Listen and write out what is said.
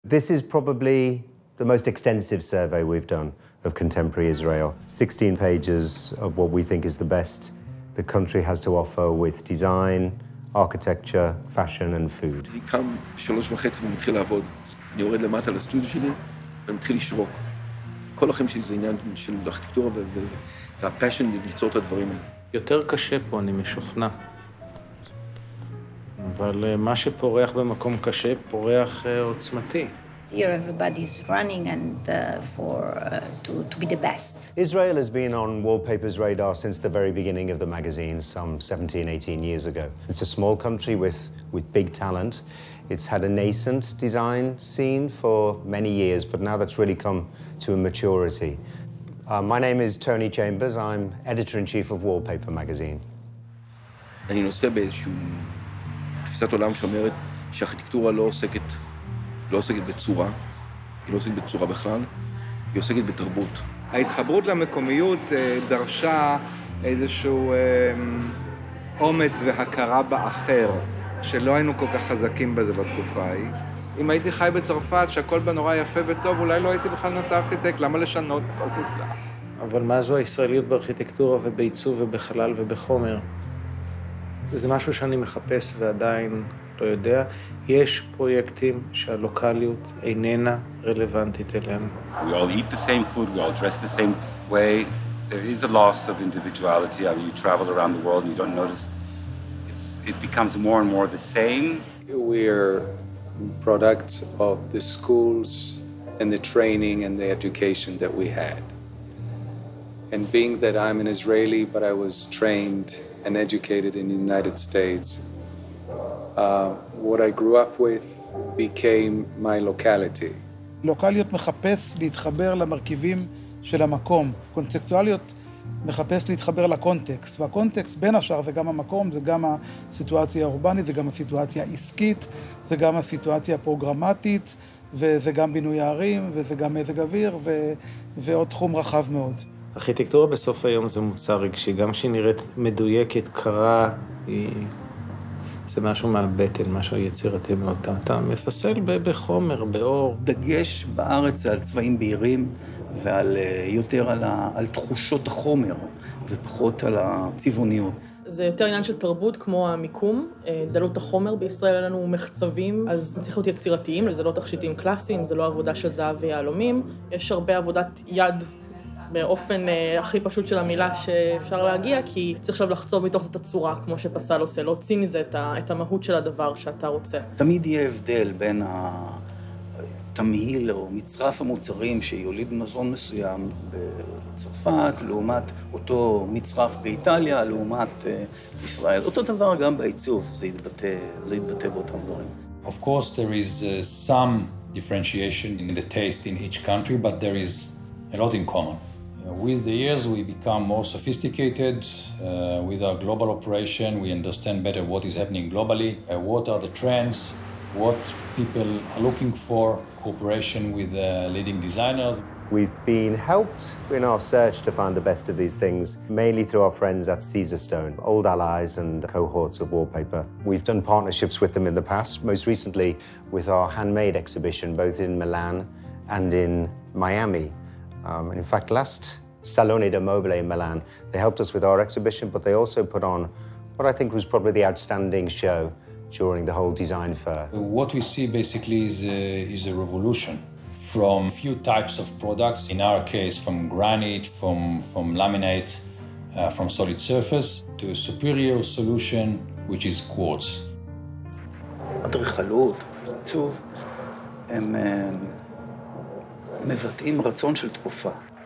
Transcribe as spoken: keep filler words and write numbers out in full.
This is probably the most extensive survey we've done of contemporary Israel. sixteen pages of what we think is the best the country has to offer with design, architecture, fashion and food. אני קם בשלוש וחצי ומתחיל לעבוד. אני יורד למטה לסטודיו שלי ומתחיל לשרוק. כל החיים שלי זה עניין של ארכיטקטורה והפשן ליצור את הדברים האלה. יותר קשה פה, אני משוכנע. אבל מה שפורח במקום קשה, פורח עוצמתי. Here everybody's running and uh, for uh, to, to be the best. Israel has been on Wallpaper's radar since the very beginning of the magazine, some seventeen, eighteen years ago. It's a small country with, with big talent. It's had a nascent design scene for many years, but now that's really come to a maturity. Uh, my name is Tony Chambers. I'm editor-in-chief of Wallpaper magazine. אני נושא באיזושהי תפיסת עולם שאומרת שהארכיטקטורה לא עוסקת לא עוסקת בצורה, היא לא עוסקת בצורה בכלל, היא עוסקת בתרבות. ההתחברות למקומיות דרשה איזשהו אומץ והכרה באחר, שלא היינו כל כך חזקים בזה בתקופה ההיא. אם הייתי חי בצרפת, שהכל בה נורא יפה וטוב, אולי לא הייתי בכלל נעשה ארכיטקט, למה לשנות כל נפלא? אבל מה זו הישראליות בארכיטקטורה ובעיצוב ובחלל ובחומר? זה משהו שאני מחפש ועדיין לא יודע. יש פרויקטים שהלוקליות איננה רלוונטית אליהם. We all eat the same food, we all dress the same way. There is a loss of individuality. I mean, you travel around the world and you don't notice. It's, it becomes more and more the same. We're products of the schools and the training and the education that we had. And being that I'm an Israeli, but I was trained and educated in the United States, Uh, what I grew up with became my locality. לוקליות מחפש להתחבר למרכיבים של המקום. קונספטואליות מחפש להתחבר לקונטקסט. והקונטקסט בין השאר זה גם המקום, זה גם הסיטואציה האורבנית, זה גם הסיטואציה העסקית, זה גם הסיטואציה הפרוגרמטית, וזה גם בינוי הערים, וזה גם מזג אוויר, ו... ועוד תחום רחב מאוד. ארכיטקטורה בסוף היום זה מוצר רגשי, גם שהיא נראית מדויקת, קרה, היא... זה משהו מהבטן, משהו יצירתי מאוד. אתה מפסל בחומר, באור. דגש בארץ זה על צבעים בהירים ועל יותר על, ה, על תחושות החומר ופחות על הצבעוניות. זה יותר עניין של תרבות כמו המיקום, דלות החומר. בישראל אין לנו מחצבים, אז צריך להיות יצירתיים, זה לא תכשיטים קלאסיים, זה לא עבודה של זהב ויהלומים. יש הרבה עבודת יד באופן הכי פשוט של המילה שאפשר להגיע, כי צריך עכשיו לחצוב מתוך זאת הצורה, כמו שפסל עושה, להוציא מזה את, ה, את המהות של הדבר שאתה רוצה. תמיד יהיה הבדל בין התמהיל או מצרף המוצרים שיוליד מזון מסוים בצרפת, לעומת אותו מצרף באיטליה, לעומת ישראל. אותו דבר גם בעיצוב, זה יתבטא, זה יתבטא באותם דברים. Of course, there is uh, some differentiation in the taste in each country, but there is a lot in common. With the years, we become more sophisticated. Uh, with our global operation, we understand better what is happening globally, uh, what are the trends, what people are looking for, cooperation with uh, leading designers. We've been helped in our search to find the best of these things, mainly through our friends at Caesarstone, old allies and cohorts of Wallpaper. We've done partnerships with them in the past, most recently with our handmade exhibition, both in Milan and in Miami. Um, and in fact, last Salone del Mobile in Milan, they helped us with our exhibition, but they also put on what I think was probably the outstanding show during the whole design fair. What we see basically is a, is a revolution from few types of products, in our case from granite, from, from laminate, uh, from solid surface, to a superior solution, which is quartz. אדריכלות, עיצוב, הם מבטאים רצון של תקופה.